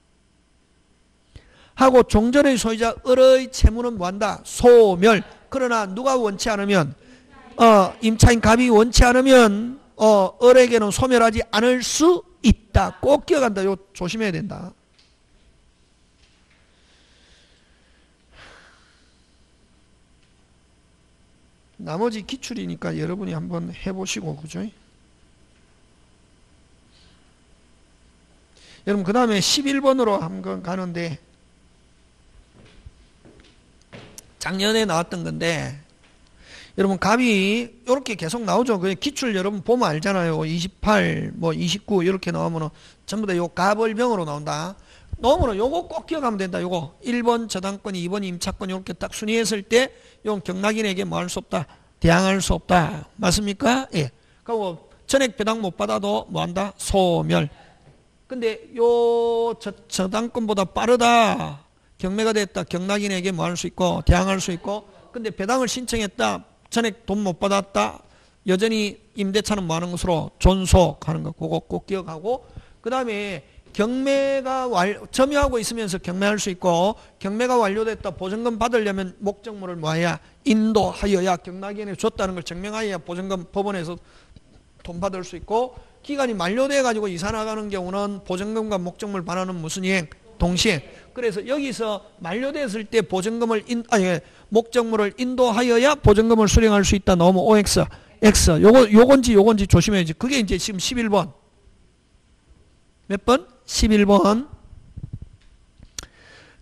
하고 종전의 소유자 을의 채무는 뭐한다? 소멸. 그러나 누가 원치 않으면 임차인 갑이 원치 않으면 을에게는 소멸하지 않을 수 있다. 꼭 기억한다. 이거 조심해야 된다. 나머지 기출이니까 여러분이 한번 해보시고, 그죠? 여러분, 그 다음에 11번으로 한번 가는데, 작년에 나왔던 건데, 여러분, 갑이 이렇게 계속 나오죠. 그 기출 여러분 보면 알잖아요. 28, 뭐 29, 이렇게 나오면은 전부 다 요 갑을병으로 나온다. 너무나 요거 꼭 기억하면 된다. 요거 1번 저당권, 2번 임차권 이렇게 딱 순위했을 때 요 경락인에게 뭐 할 수 없다? 대항할 수 없다. 맞습니까? 예. 그리고 전액 배당 못 받아도 뭐 한다? 소멸. 근데 요 저당권보다 빠르다. 경매가 됐다. 경락인에게 뭐 할 수 있고 대항할 수 있고. 근데 배당을 신청했다. 전액 돈 못 받았다. 여전히 임대차는 뭐 하는 것으로 존속하는 거. 그거 꼭 기억하고. 그 다음에 경매가 점유하고 있으면서 경매할 수 있고, 경매가 완료됐다. 보증금 받으려면 목적물을 뭐 해야? 인도하여야 경락인에 줬다는 걸 증명하여야 보증금 법원에서 돈 받을 수 있고, 기간이 만료돼 가지고 이사 나가는 경우는 보증금과 목적물 반환은 무슨 이행? 동시행. 그래서 여기서 만료됐을 때 보증금을 목적물을 인도하여야 보증금을 수령할 수 있다. 너무 OX, X. 요건지 조심해야지. 그게 이제 지금 11번. 몇 번? 11번.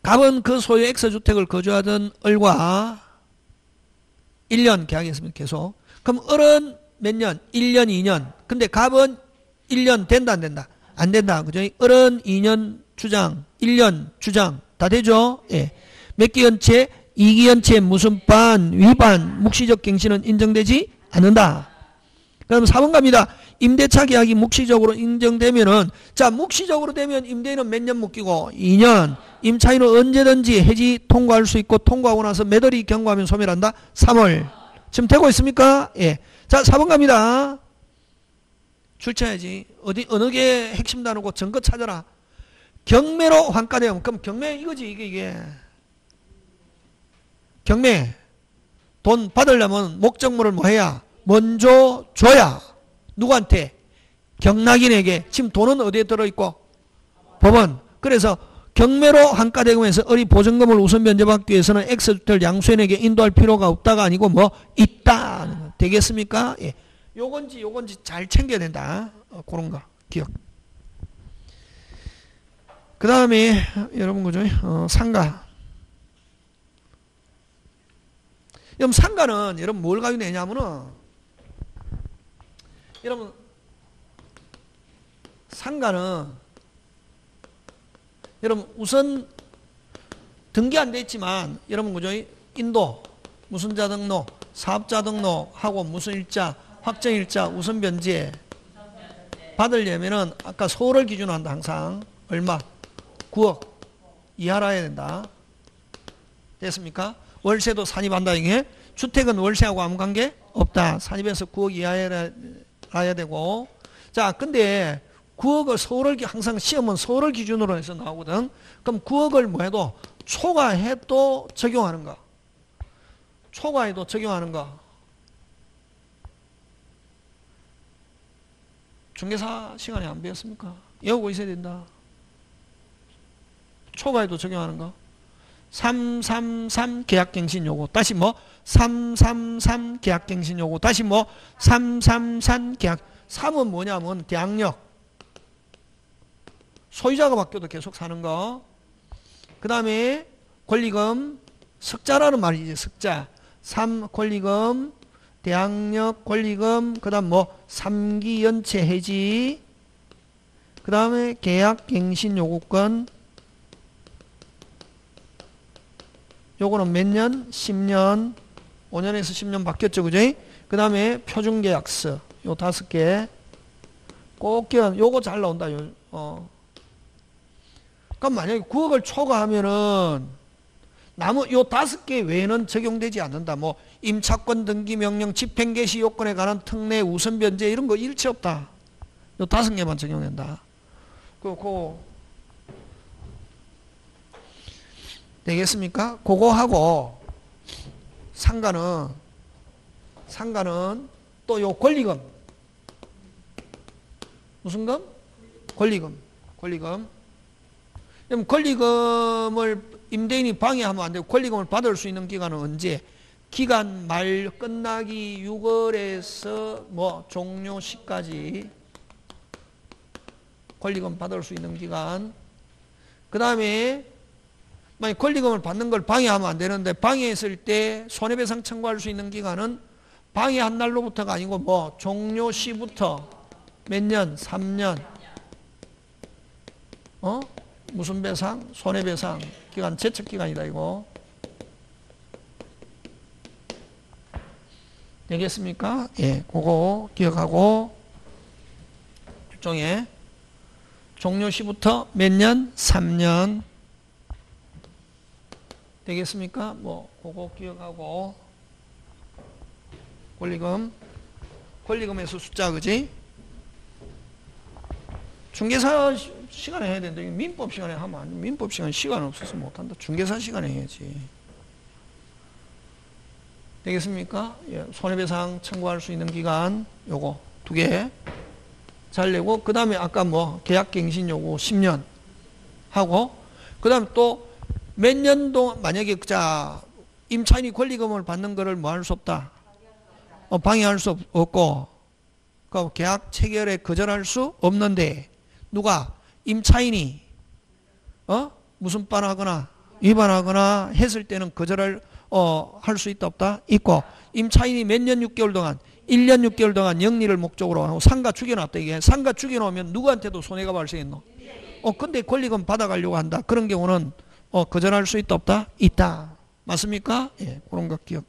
갑은 그 소유 X주택을 거주하던 을과 1년 계약했습니다. 계속. 그럼 을은 몇 년? 1년, 2년. 근데 갑은 1년 된다, 안 된다? 안 된다. 그죠? 을은 2년 주장, 1년 주장. 다 되죠? 예. 몇 기연체? 2기연체 무슨 반, 위반, 묵시적 갱신은 인정되지 않는다. 그럼 4번 갑니다. 임대차 계약이 묵시적으로 인정되면은, 자, 묵시적으로 되면 임대인은 몇 년 묶이고? 2년. 임차인은 언제든지 해지 통과할 수 있고, 통과하고 나서 매달이 경과하면 소멸한다? 3월. 지금 되고 있습니까? 예. 자, 4번 갑니다. 줄쳐야지. 어느 게 핵심 단어고 증거 찾아라. 경매로 환가대금. 그럼 경매 이거지, 이게. 경매. 돈 받으려면 목적물을 뭐 해야? 먼저 줘야. 누구한테? 경락인에게. 지금 돈은 어디에 들어있고? 법원. 그래서 경매로 환가대금에서 을이 보증금을 우선 면제받기 위해서는 X주택을 양수인에게 인도할 필요가 없다가 아니고 뭐 있다. 되겠습니까? 예. 요건지 잘 챙겨야 된다. 그런 거 기억. 그 다음에 여러분 그죠? 상가. 여러분 상가는 여러분 뭘 가지고내냐면은 여러분 상가는 여러분 우선 등기 안 돼 있지만 여러분 그죠? 인도 무슨 자 등록 사업자 등록하고 무슨 일자 확정일자 우선 변제 받으려면은 아까 서울을 기준으로 한다. 항상 얼마? 9억 이하라 해야 된다. 됐습니까? 월세도 산입한다. 이게 주택은 월세하고 아무 관계 없다. 산입해서 9억 이하야 되고. 자, 근데 9억을 서울을 항상 시험은 서울을 기준으로 해서 나오거든. 그럼 9억을 뭐 해도 초과해도 적용하는 거. 초과해도 적용하는 거. 중개사 시간에 안 배웠습니까? 외우고 있어야 된다. 초과해도 적용하는 거. 333 계약갱신 요구. 다시 뭐? 333 계약갱신 요구. 다시 뭐? 333 계약. 3은 뭐냐면 대항력. 소유자가 바뀌어도 계속 사는 거. 그 다음에 권리금. 석자라는 말이지. 석자. 3 권리금. 대항력 권리금. 그 다음 뭐? 3기 연체 해지. 그 다음에 계약갱신 요구권. 요거는 몇 년? 10년. 5년에서 10년 바뀌었죠. 그죠? 그 다음에 표준계약서. 요 5개. 꼭 기억, 요거 잘 나온다. 그럼 만약에 9억을 초과하면은, 나무, 요 5개 외에는 적용되지 않는다. 뭐, 임차권 등기 명령, 집행개시 요건에 관한 특례 우선 변제 이런 거 일체 없다. 요 5개만 적용된다. 되겠습니까? 그거 하고 상가는 또 요 권리금 무슨 금? 권리금. 그럼 권리금을 임대인이 방해하면 안 되고 권리금을 받을 수 있는 기간은 언제? 기간 말 끝나기 6월에서 뭐 종료 시까지 권리금 받을 수 있는 기간. 그 다음에 만약 권리금을 받는 걸 방해하면 안 되는데 방해했을 때 손해배상 청구할 수 있는 기간은 방해한 날로부터가 아니고 뭐 종료 시부터 몇 년? 3년. 무슨 배상? 손해배상 기간 제척기간이다 이거. 되겠습니까? 예, 그거 기억하고 일종의 종료 시부터 몇 년? 3년. 되겠습니까? 뭐 그거 기억하고 권리금에서 숫자 그지? 중개사 시간에 해야 되는데 민법 시간에 하면 안 돼. 민법 시간에 시간 없어서 못한다. 중개사 시간에 해야지. 되겠습니까? 예, 손해배상 청구할 수 있는 기간 요거 2개 잘 내고 그 다음에 아까 뭐 계약갱신 요구 10년 하고 그 다음에 또 몇 년 동안 만약에 자 임차인이 권리금을 받는 거를 뭐 할 수 없다. 방해할 수 없고 그 계약 체결에 거절할 수 없는데 누가 임차인이 무슨 빤하거나 위반하거나 했을 때는 거절을 할 수 있다 없다? 있고 임차인이 몇 년 6개월 동안 1년 6개월 동안 영리를 목적으로 하고 상가 죽여놨다. 이게 상가 죽여놓으면 누구한테도 손해가 발생했노? 근데 권리금 받아가려고 한다. 그런 경우는 거절할 수 있다 없다? 있다. 맞습니까? 예, 그런 것 기억.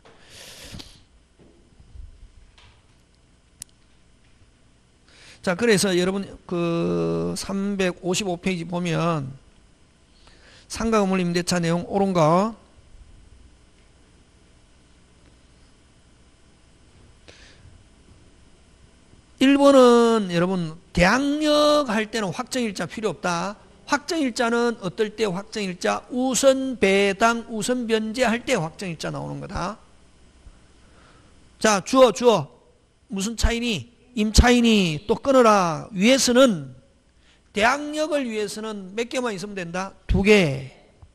자, 그래서 여러분 그 355페이지 보면 상가 건물 임대차 내용 옳은 거. 일본은 여러분 대항력 할 때는 확정일자 필요 없다. 확정일자는 어떨 때 확정일자? 우선 배당, 우선 변제할 때 확정일자 나오는 거다. 자, 주어. 무슨 차이니? 임차인이 또 끊어라. 위에서는 대항력을 위해서는 몇 개만 있으면 된다? 2개.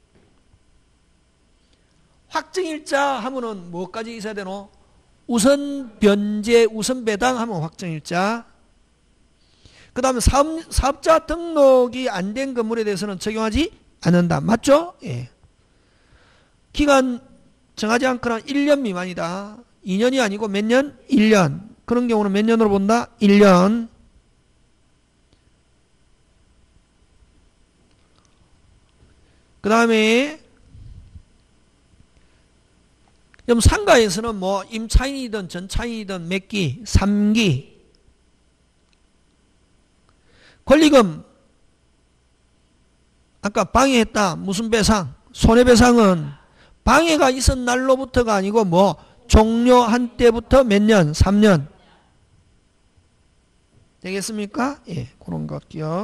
확정일자 하면은 뭐까지 있어야 되노? 우선 변제, 우선 배당 하면 확정일자. 그 다음에 사업자 등록이 안 된 건물에 대해서는 적용하지 않는다. 맞죠? 예. 기간 정하지 않거나 1년 미만이다. 2년이 아니고 몇 년? 1년. 그런 경우는 몇 년으로 본다? 1년. 그 다음에 상가에서는 뭐 임차인이든 전차인이든 몇 기? 3기. 권리금 아까 방해했다. 무슨 배상? 손해배상은 방해가 있은 날로부터가 아니고 뭐 종료한 때부터 몇 년? 3년. 되겠습니까? 예, 그런 것 기억.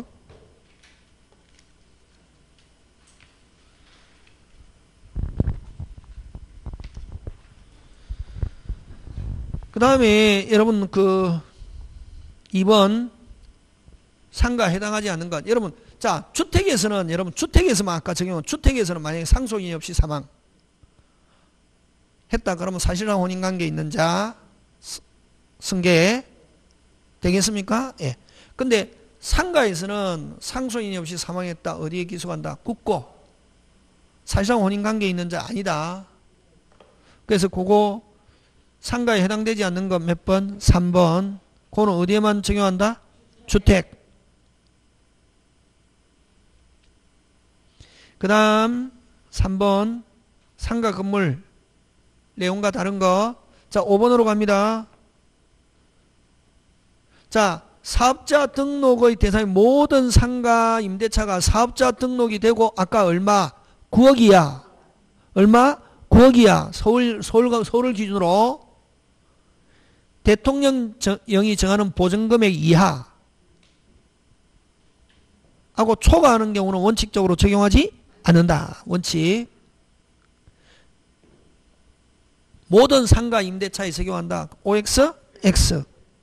그 다음에 여러분 그 2번 상가 해당하지 않는 것. 여러분 자 주택에서는 여러분 주택에서만 아까 적용한 주택에서는 만약에 상속인이 없이 사망 했다 그러면 사실상 혼인관계 있는 자 승계 되겠습니까? 예. 근데 상가에서는 상속인이 없이 사망했다. 어디에 기소한다? 국고. 사실상 혼인관계 있는 자 아니다. 그래서 그거 상가에 해당되지 않는 건 몇 번? 3번. 그거는 어디에만 적용한다? 주택. 그 다음 3번 상가 건물 내용과 다른 거. 자 5번으로 갑니다. 자 사업자 등록의 대상인 모든 상가 임대차가 사업자 등록이 되고 아까 얼마? 9억이야. 얼마? 9억이야. 서울을 기준으로 대통령령이 정하는 보증금액 이하 하고 초과하는 경우는 원칙적으로 적용하지 않는다. 원칙. 모든 상가 임대차에 적용한다. OX, X.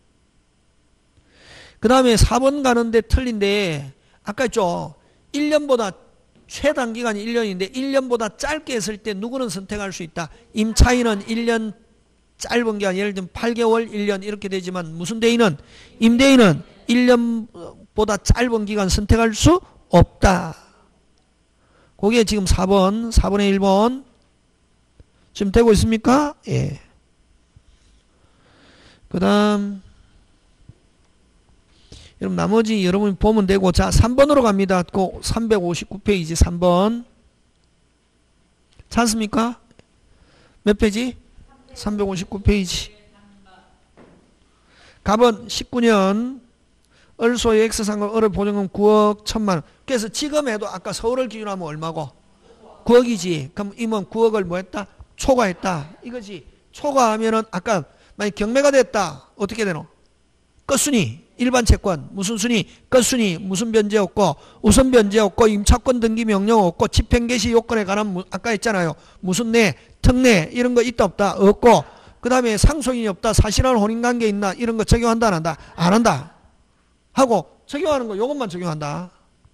그 다음에 4번 가는데 틀린데 아까 했죠. 1년보다 최단 기간이 1년인데 1년보다 짧게 했을 때 누구는 선택할 수 있다. 임차인은 1년 짧은 기간 예를 들면 8개월 1년 이렇게 되지만 무슨 대인은 임대인은 1년보다 짧은 기간 선택할 수 없다. 그게 지금 4번의 1번 지금 되고 있습니까? 예. 그 다음 여러분 나머지 여러분이 보면 되고 자 3번으로 갑니다. 그 359페이지 3번 찾습니까? 몇 페이지? 359페이지. 갑은 19년 을소의 X상가 을의 보증금 9억 1천만원. 그래서 지금 해도 아까 서울을 기준으로 하면 얼마고? 9억이지. 그럼 임은 9억을 뭐 했다? 초과했다. 이거지. 초과하면은 아까 만약 경매가 됐다. 어떻게 되노? 끝순위. 일반 채권. 무슨 순위? 끝순위. 무슨 변제 없고 우선 변제 없고 임차권 등기 명령 없고 집행 개시 요건에 관한 아까 했잖아요. 무슨 내, 특내 이런 거 있다 없다? 없고 그 다음에 상속인이 없다. 사실한 혼인관계 있나? 이런 거 적용한다 안 한다? 안 한다. 하고 적용하는 거 요것만 적용한다.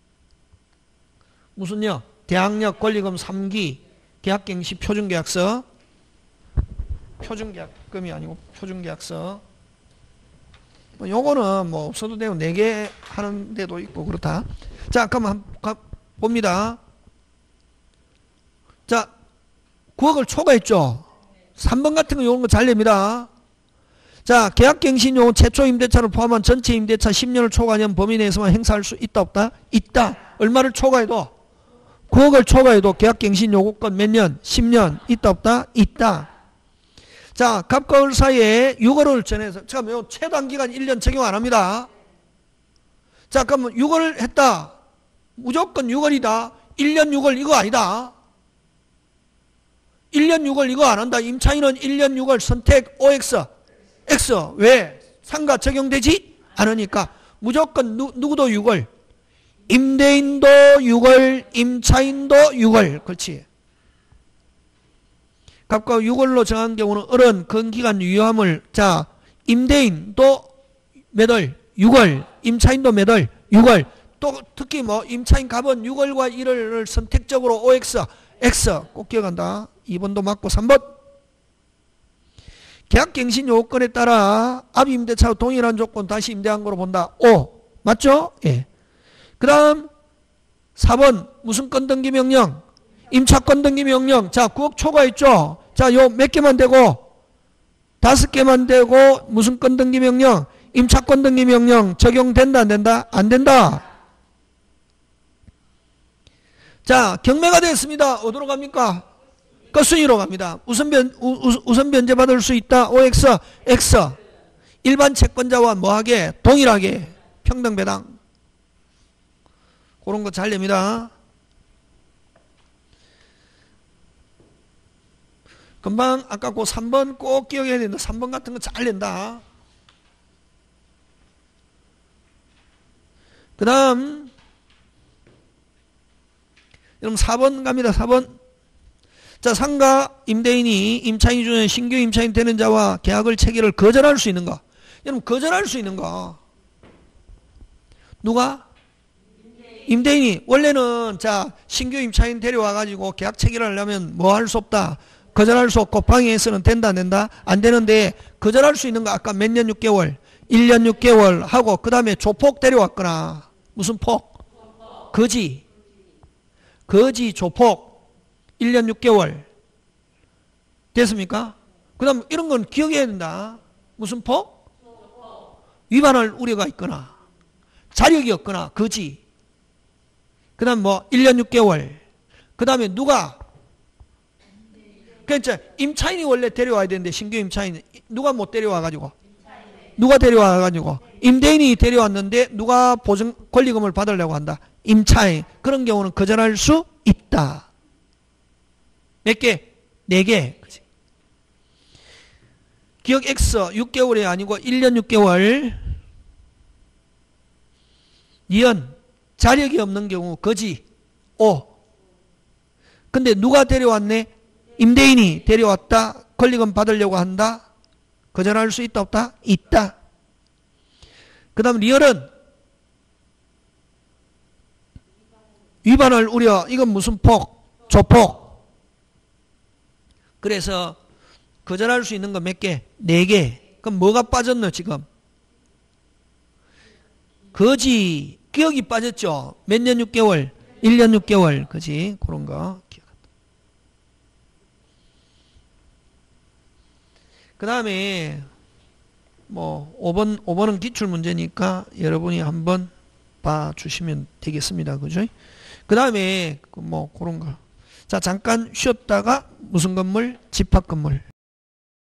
무슨요? 대항력 권리금 3기 계약갱시 표준계약서 표준계약금이 아니고 표준계약서 요거는 뭐 없어도 되고 4개 하는 데도 있고 그렇다. 자 그럼 한번 봅니다. 자, 9억을 초과했죠. 3번 같은 거 요런 거 잘 냅니다. 자, 계약갱신요 최초 임대차를 포함한 전체 임대차 10년을 초과하면 범위 내에서만 행사할 수 있다 없다? 있다. 얼마를 초과해도? 9억을 초과해도 계약갱신 요구권 몇 년? 10년. 있다 없다? 있다. 자, 갑과 을 사이에 6월을 전해서 잠깐만 요 최단기간 1년 적용 안 합니다. 자, 그러면 6월 했다. 무조건 6월이다. 1년 6월 이거 아니다. 1년 6월 이거 안 한다. 임차인은 1년 6월 선택 OX. X. 왜? 상가 적용되지 않으니까 무조건 누구도 6월. 임대인도 6월, 임차인도 6월. 그렇지. 갑과 6월로 정한 경우는 을은 근기간 유효함을 자 임대인도 몇 월? 6월. 임차인도 몇 월? 6월. 또 특히 뭐 임차인 갑은 6월과 1월을 선택적으로 OX, X 꼭 기억한다. 2번도 맞고 3번. 계약갱신 요건에 따라 앞 임대차와 동일한 조건 다시 임대한 거로 본다. O. 맞죠? 예. 그 다음 4번 무슨 건 등기 명령? 임차권 등기 명령. 자, 9억 초과했죠? 자, 요 몇 개만 되고 5개만 되고 무슨 건 등기 명령? 임차권 등기 명령 적용된다 안 된다? 안 된다. 자, 경매가 됐습니다. 어디로 갑니까? 끝순위로 갑니다. 우선 변제 받을 수 있다. OX, X. 일반 채권자와 뭐하게? 동일하게. 평등 배당. 그런 거 잘 냅니다. 금방 아까 그 3번 꼭 기억해야 된다. 3번 같은 거 잘 낸다. 그 다음 여러분 4번 갑니다. 4번. 자, 상가 임대인이 임차인 중에 신규 임차인 되는 자와 계약을 체결을 거절할 수 있는 거. 여러분 거절할 수 있는 거. 누가? 임대인이. 원래는 자 신규 임차인 데려와 가지고 계약 체결을 하려면 뭐 할 수 없다. 거절할 수 없고 방해해서는 된다 안 된다? 안 되는데 거절할 수 있는 거 아까 몇 년 6개월? 1년 6개월 하고 그 다음에 조폭 데려왔거나 무슨 폭? 거지. 거지 조폭. 1년 6개월. 됐습니까? 그 다음 이런 건 기억해야 된다. 무슨 폭? 위반할 우려가 있거나 자력이 없거나 거지. 그 다음 뭐 1년 6개월. 그 다음에 누가? 그러니까 임차인이 원래 데려와야 되는데 신규 임차인 누가 못 데려와가지고 누가 데려와가지고 임대인이 데려왔는데 누가 보증 권리금을 받으려고 한다. 임차인. 그런 경우는 거절할 수 있다. 몇 개? 4개. 그치? 기억 X 6개월이 아니고 1년 6개월. 니은 자력이 없는 경우 거지. O. 근데 누가 데려왔네? 임대인이 데려왔다. 권리금 받으려고 한다. 거절할 수 있다 없다? 있다. 그 다음 리얼은 위반할 우려. 이건 무슨 폭? 조폭. 그래서 거절할 수 있는 거 몇 개? 4개. 그럼 뭐가 빠졌노 지금? 거지. 기억이 빠졌죠? 몇 년 6개월? 1년 6개월. 그지? 그런 거 기억한다. 그 다음에 뭐 5번은 기출문제니까 여러분이 한번 봐주시면 되겠습니다. 그죠? 그 다음에 뭐 그런 거. 자, 잠깐 쉬었다가 무슨 건물? 집합 건물.